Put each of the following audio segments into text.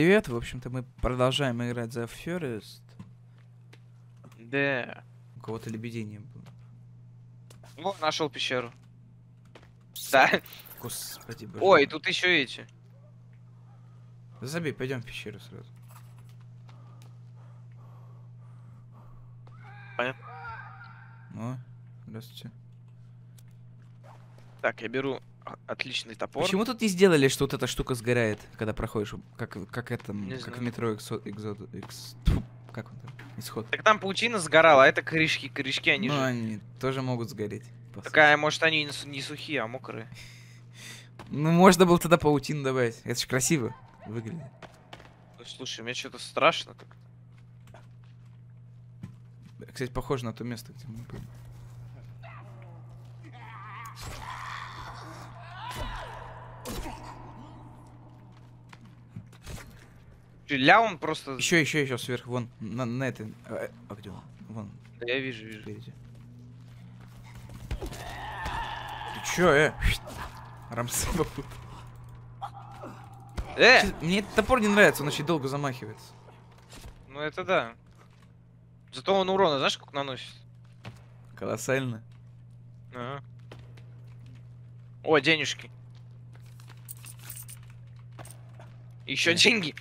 Привет, в общем-то мы продолжаем играть за Forest. Да. У кого-то лебедей не было. Вот, нашел пещеру. Да. Господи, боже Ой, мой. тут еще эти. Забей, пойдем в пещеру сразу. Понятно. О, здравствуйте. Так, я беру отличный топор. Почему тут не сделали, что вот эта штука сгорает, когда проходишь, как это, Не как в знаю. метро как он там? Исход. Так там паутина сгорала, а это корешки. Корешки, они Ну, же. они тоже могут сгореть. по сути. Такая, может, они не сухие, а мокрые. Ну, можно было тогда паутину добавить. Это же красиво выглядит. Ну, слушай, мне что-то страшно как-то. Кстати, похоже на то место, где мы были. Ля он просто. Еще сверху, вон, на этой. А где он? Вон, Да, я вижу. впереди. Ты чё, Рамсы попут. Мне этот топор не нравится, он очень долго замахивается. Ну это да. Зато он урона, знаешь, сколько наносит? Колоссально. Ага. О, денежки. Еще деньги.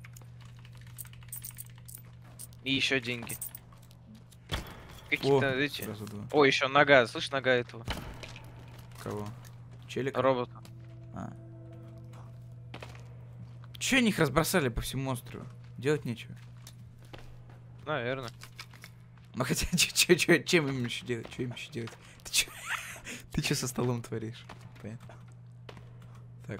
И еще деньги. Какие-то эти. Сразу два. О, еще нога. Слышь, нога этого Кого? Челика? робота. А. Че они их разбросали по всему острову? Делать нечего. Наверное. Ну хотя, чем им еще делать? Что им еще делать? Ты че со столом творишь? Понятно. Так.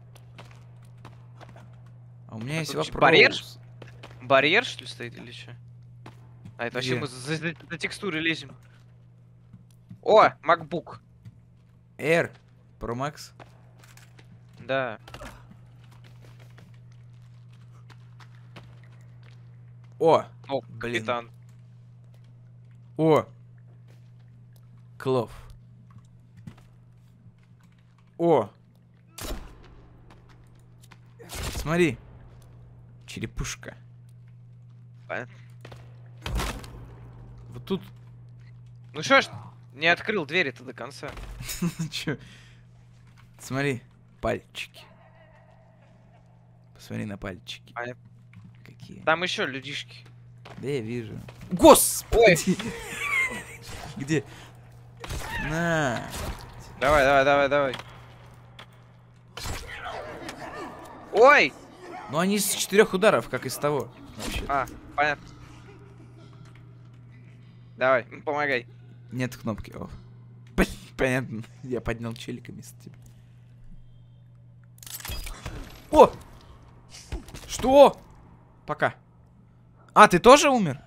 А у меня есть тут вопрос. барьер? Барьер, что ли, стоит или что? А это вообще Где? мы за текстуры лезем. О, MacBook. Air Pro Max. Да. О! О, Блин. капитан. О! Клов. О! Смотри. Черепушка. Понятно. Вот тут... Ну что ж, не открыл двери-то до конца. Чё? Смотри. Пальчики. Посмотри на пальчики. Понятно. Какие. Там еще людишки. Да я вижу. Господи! Где? На. Давай. Ой! Ну они с 4 ударов, как из того. Вообще. А, понятно. Давай, помогай. Нет кнопки. О. Понятно. Я поднял челика вместо тебя. О! Что? Пока. А, ты тоже умер?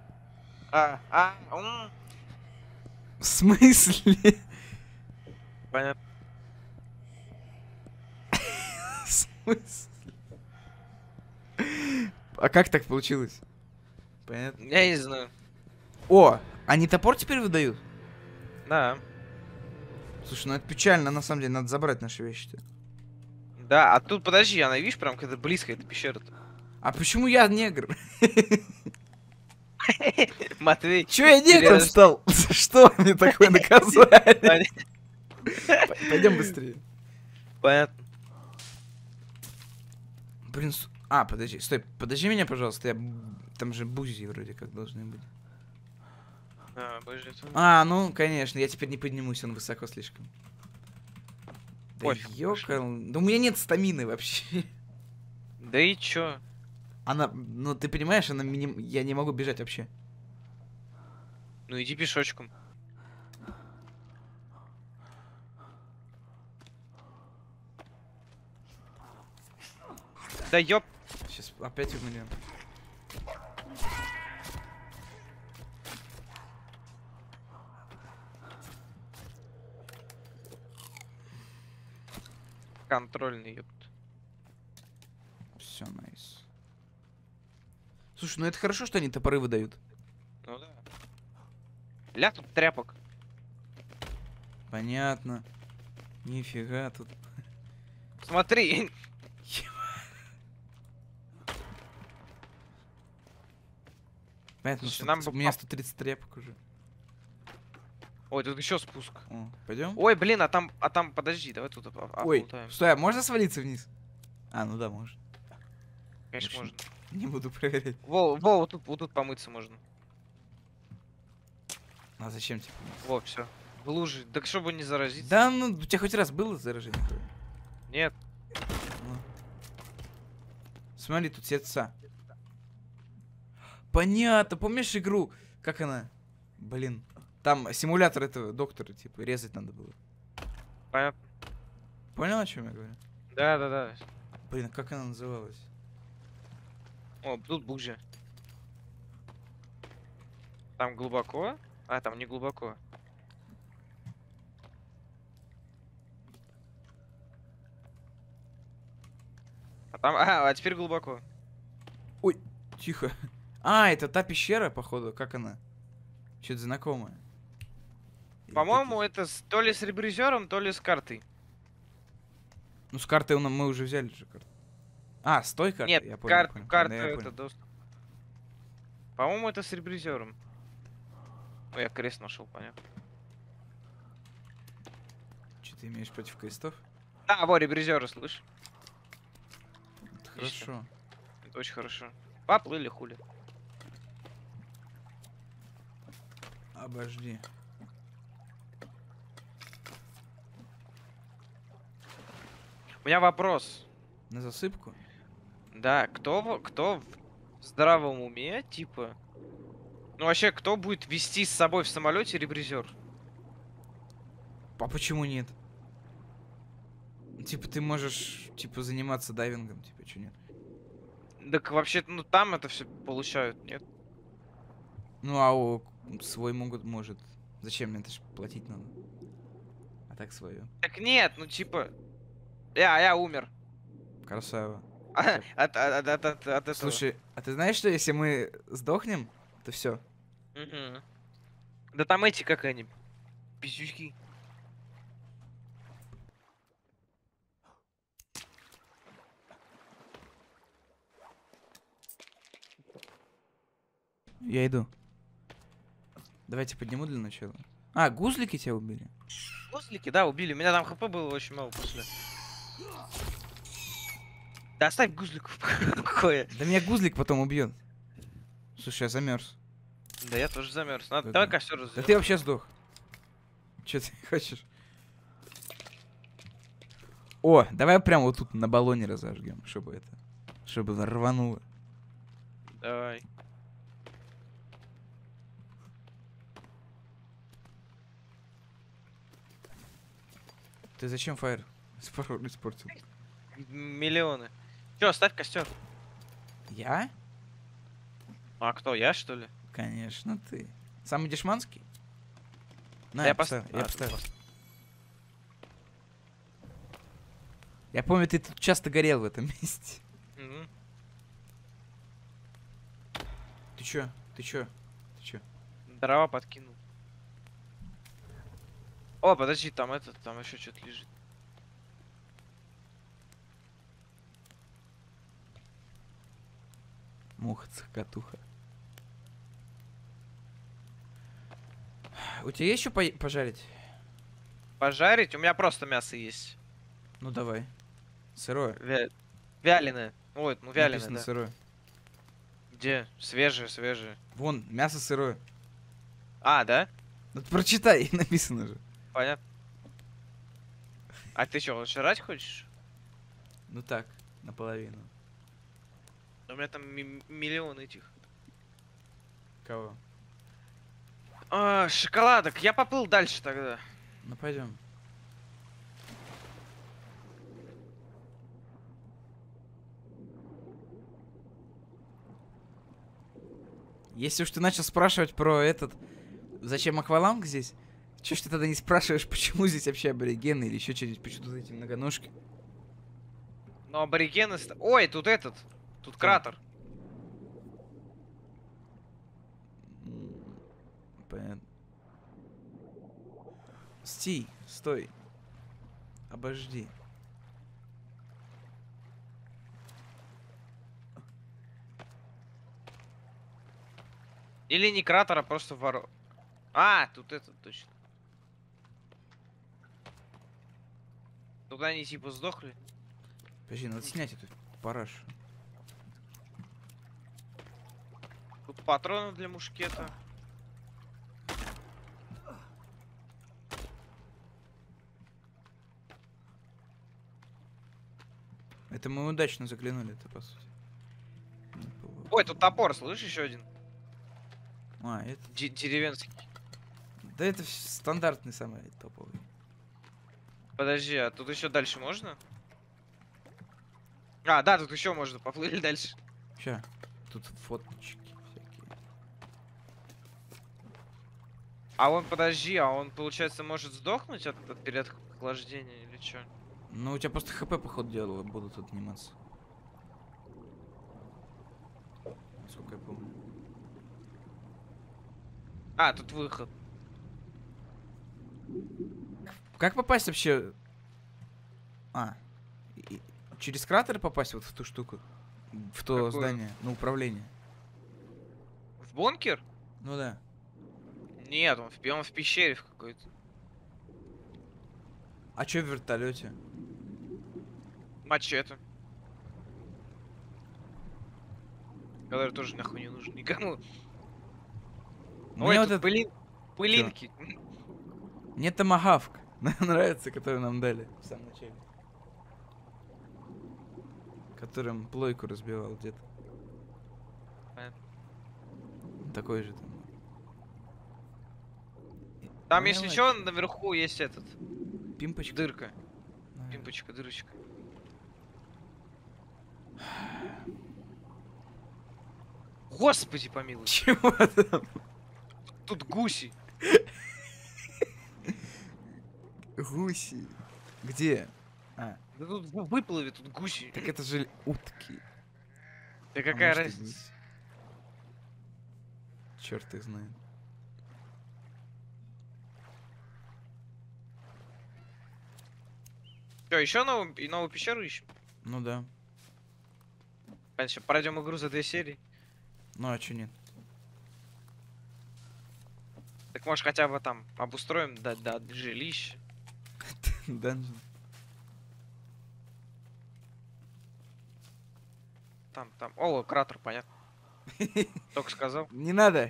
В смысле? Понятно. В смысле? А как так получилось? Понятно. Я не знаю. О, они топор теперь выдают? Да. Слушай, ну это печально, на самом деле, надо забрать наши вещи-то. Да, а тут подожди, она, видишь, прям когда близко эта пещера-то. А почему я негр? Матвей. Чё я негром стал? За что мне такое наказание? Пойдем быстрее. Понятно. Блин, а, подожди, стой, подожди меня, пожалуйста, там же бузи вроде как должны быть. Боже, это... А, ну, конечно, я теперь не поднимусь, он высоко слишком. Да Пофиг, ёкал, да у меня нет стамины вообще. Да и чё? Она, ну ты понимаешь, она я не могу бежать вообще. Ну иди пешочком. Да ёп. Сейчас опять умрем. Контрольный, ёпт. Все, найс. Слушай, ну это хорошо, что они топоры выдают. Ну да. Ля, тут тряпок. Понятно. Нифига тут. Смотри. Понятно, Слушай, нам что бы у меня 130 тряпок уже. Ой, тут еще спуск. О, пойдем? Ой, блин, а там, подожди, давай тут Ой, оплутаем. стой, а можно свалиться вниз? А, ну да, можно. Конечно, Конечно. можно. Не буду проверять. Вот тут помыться можно. А зачем тебе? Во, все. В луже. Так чтобы не заразиться. Да, ну, у тебя хоть раз было заражение? Нет. Ну. Смотри, тут сердца. Понятно, помнишь игру? Как она? Блин. Там симулятор этого доктора, типа, резать надо было. Понятно. Понял, о чем я говорю? Да. Блин, а как она называлась? О, тут бужья. Там глубоко? А, там не глубоко. А теперь глубоко. Ой, тихо. А, это та пещера, походу, как она? Что-то знакомое. Или По-моему, такие- это то ли с ребризером, то ли с картой. Ну, с картой мы уже взяли же карту. А, с той картой? Нет, Я понял, понял. карта Да, я это понял. доступ. По-моему, это с ребризером. Ой, я крест нашел, понятно. Что ты имеешь против крестов? Да, во, ребризеры, слышь. Это хорошо. Это очень хорошо. Поплыли, хули. Обожди. У меня вопрос. На засыпку? Да, кто в здравом уме, типа... Ну, вообще, кто будет вести с собой в самолете ребризер? А почему нет? Типа ты можешь, типа, заниматься дайвингом, типа, что нет? Так вообще, ну там это все получают, нет? Ну, а свой может. Зачем мне это ж платить надо? А так свое. Так нет, ну типа... Я умер. Красава. От этого. Слушай, а ты знаешь, что если мы сдохнем, то все. Мгм. Да там эти, как они, пиздючки. Я иду. Давайте подниму для начала. А, гузлики тебя убили? Гуслики, да, убили. У меня там хп было очень мало после. Да оставь гузликов. Какое? Да меня гузлик потом убьет. Слушай, я замерз. Да я тоже замерз. Надо, Да давай да. костер Да разведем. ты вообще сдох. Че ты хочешь? О, давай прям вот тут на баллоне разожгем, чтобы это. Чтобы рвануло. Давай. Ты зачем фаер испортил? Миллионы. Че, оставь костер. Я? А кто, я что ли? Конечно, ты. Самый дешманский? На, Да я я поставил. поставил. Я поставил. Я помню, ты тут часто горел в этом месте. Ты чё? Ты чё? Ты чё? Дрова подкинул. О, подожди, там там еще что-то лежит. Муха, цокотуха. У тебя есть что пожарить? Пожарить? У меня просто мясо есть. Ну давай. Сырое. Вяленое. Ой, ну вяленое, Написано да. сырое. Где? Свежее. Вон, мясо сырое. А, да? Ну ты прочитай, написано же. Понятно. А ты что, жрать хочешь? Ну так, наполовину. У меня там миллион этих. Кого? Шоколадок. Я поплыл дальше тогда. Ну пойдем. Если уж ты начал спрашивать про этот... Зачем акваланг здесь? Чё ж ты тогда не спрашиваешь, почему здесь вообще аборигены или еще что-нибудь, почему тут эти многоножки? Но аборигены... Ой, тут этот. Тут кратер. Понятно. Стой. Обожди. Или не кратер, а просто воро... А, тут это точно. Тут они типа сдохли. Подожди, надо снять эту парашу. Тут патроны для мушкета. Это мы удачно заглянули, это по сути. Ой, тут топор, слышишь, еще один? А, это... Деревенский. Да это стандартный самый топовый. Подожди, а тут еще дальше можно? А, да, тут еще можно, поплыли дальше. Ща, тут фоточки всякие. А он, подожди, а он, получается, может сдохнуть от переохлаждения или что? Ну, у тебя просто хп, походу, делало, будут отниматься. Насколько я помню. А, тут выход. Как попасть вообще? А, через кратер попасть вот в ту штуку? В то Какую? здание, на управление? В бункер? Ну да. Нет, он в пещере в какой-то. А чё в вертолете? Мачете. Который тоже нахуй не нужен никому. Ой, Мне вот тут это... пылинки. Мне томагавк нравится, который нам дали в самом начале. Которым плойку разбивал дед. Понятно. Такой же там. Там, Мне если нравится. что, наверху есть этот. Пимпочка. Дырка. А, Пимпочка, дырочка. Господи помилуй. чего там? Тут гуси. Гуси. Где? А, Да тут выплыви, тут гуси. так это же утки. Да какая может, и разница? Черт их знает. Что, еще новую пещеру ищем? Ну да. Понятно, сейчас пройдем игру за 2 серии. Ну а чё нет? Так может хотя бы там обустроим до жилища. Данжен. Там. О, кратер, понятно. Только сказал. Не надо.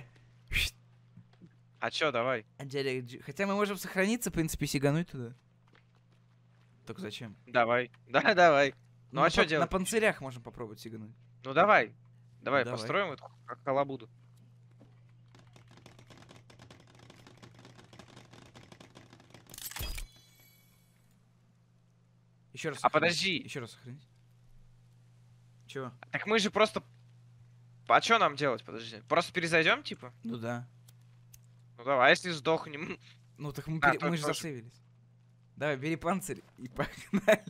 А чё, давай. Хотя мы можем сохраниться, в принципе, сигануть туда. Только зачем? Давай. Да, давай. Ну а чё На делать? панцирях можем попробовать сигануть. Ну давай. Давай, Давай. построим эту как халабуду. Еще раз. А подожди. Еще раз сохранить. Чего? Так мы же просто... А чё нам делать, подожди? Просто перезайдем, типа? Ну да. Ну давай, а если сдохнем? Ну так мы, А, мы же тоже. засейвились. Давай, бери панцирь и погнали.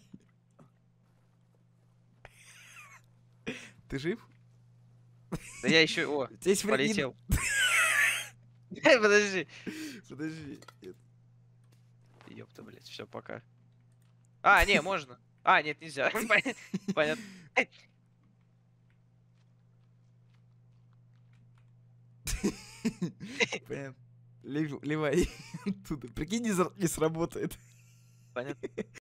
Ты жив? Да я еще... О, У тебя есть время? полетел. Подожди. Подожди. Ёпта, блядь, все, пока. А, не, можно. А, нет, нельзя. Понятно. Понятно. Ливай оттуда. Прикинь, не сработает. Понятно.